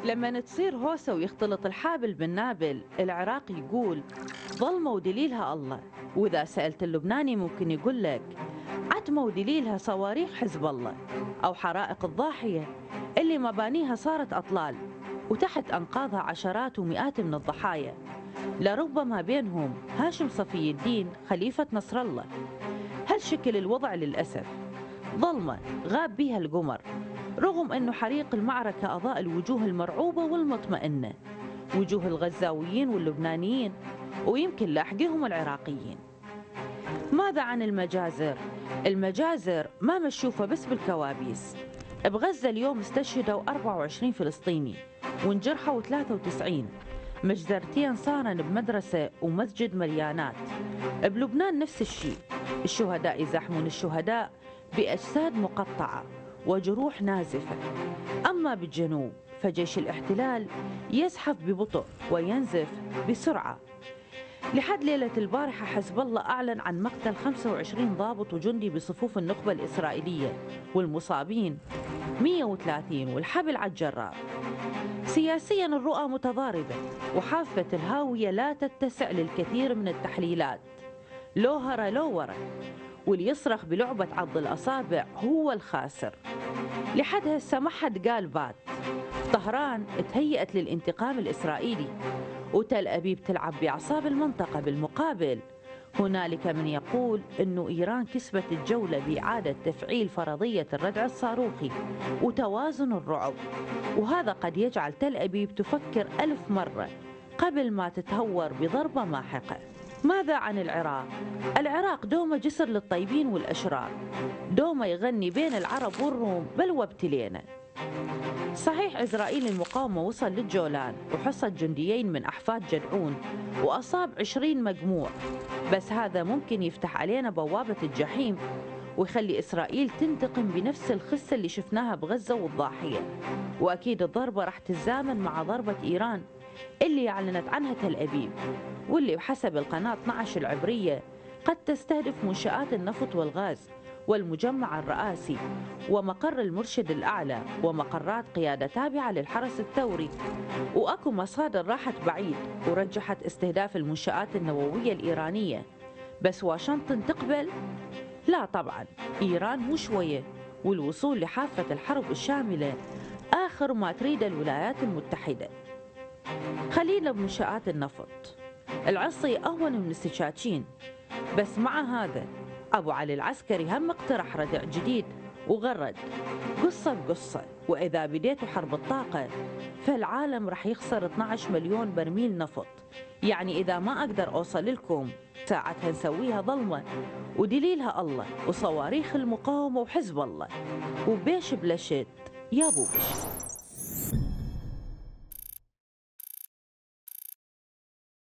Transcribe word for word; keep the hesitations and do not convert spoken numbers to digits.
لما تصير هوسة ويختلط الحابل بالنابل، العراق يقول ظلمة ودليلها الله. وإذا سألت اللبناني ممكن يقول لك عتمة ودليلها صواريخ حزب الله، أو حرائق الضاحية اللي مبانيها صارت أطلال وتحت أنقاضها عشرات ومئات من الضحايا، لربما بينهم هاشم صفي الدين خليفة نصر الله. هل شكل الوضع للأسف ظلمة غاب بها القمر، رغم أنه حريق المعركة أضاء الوجوه المرعوبة والمطمئنة، وجوه الغزاويين واللبنانيين، ويمكن لاحقهم العراقيين. ماذا عن المجازر؟ المجازر ما مشوفة بس بالكوابيس. بغزة اليوم استشهدوا أربعة وعشرين فلسطيني وانجرحوا ثلاثة وتسعين، مجزرتين صارن بمدرسة ومسجد مليانات. بلبنان نفس الشيء، الشهداء يزاحمون الشهداء بأجساد مقطعة وجروح نازفة. أما بالجنوب فجيش الاحتلال يزحف ببطء وينزف بسرعة. لحد ليلة البارحة حزب الله أعلن عن مقتل خمسة وعشرين ضابط وجندي بصفوف النخبة الإسرائيلية، والمصابين مئة وثلاثين والحبل على الجرار. سياسيا الرؤى متضاربة، وحافة الهاوية لا تتسع للكثير من التحليلات. لو هرى لو ورا، واللي يصرخ بلعبة عض الأصابع هو الخاسر. لحد هسه ما حد قال بات. طهران تهيأت للانتقام الإسرائيلي، وتل أبيب تلعب بأعصاب المنطقة. بالمقابل هنالك من يقول أن إيران كسبت الجولة بإعادة تفعيل فرضية الردع الصاروخي وتوازن الرعب، وهذا قد يجعل تل أبيب تفكر ألف مرة قبل ما تتهور بضربة ماحقة. ماذا عن العراق؟ العراق دومة جسر للطيبين والأشرار، دومة يغني بين العرب والروم بل وابتلينا. صحيح إسرائيل المقاومة وصل للجولان وحصد جنديين من أحفاد جدعون وأصاب عشرين مجموع، بس هذا ممكن يفتح علينا بوابة الجحيم ويخلي إسرائيل تنتقم بنفس الخسة اللي شفناها بغزة والضاحية. وأكيد الضربة راح تتزامن مع ضربة إيران اللي أعلنت عنها تل أبيب، واللي بحسب القناة اثنعش عشر العبرية قد تستهدف منشآت النفط والغاز والمجمع الرئاسي ومقر المرشد الأعلى ومقرات قيادة تابعة للحرس الثوري. وأكو مصادر راحت بعيد ورجحت استهداف المنشآت النووية الإيرانية، بس واشنطن تقبل؟ لا طبعا، إيران مو شوية، والوصول لحافة الحرب الشاملة آخر ما تريد الولايات المتحدة. خلينا بمنشآت النفط. العصي أهون من السكاكين، بس مع هذا أبو علي العسكري هم اقترح ردع جديد وغرد قصة بقصة. وإذا بديتوا حرب الطاقة فالعالم رح يخسر اثنعش مليون برميل نفط، يعني إذا ما أقدر أوصل لكم ساعتها نسويها ظلمة ودليلها الله وصواريخ المقاومة وحزب الله، وبيش بلشت يا بوبش.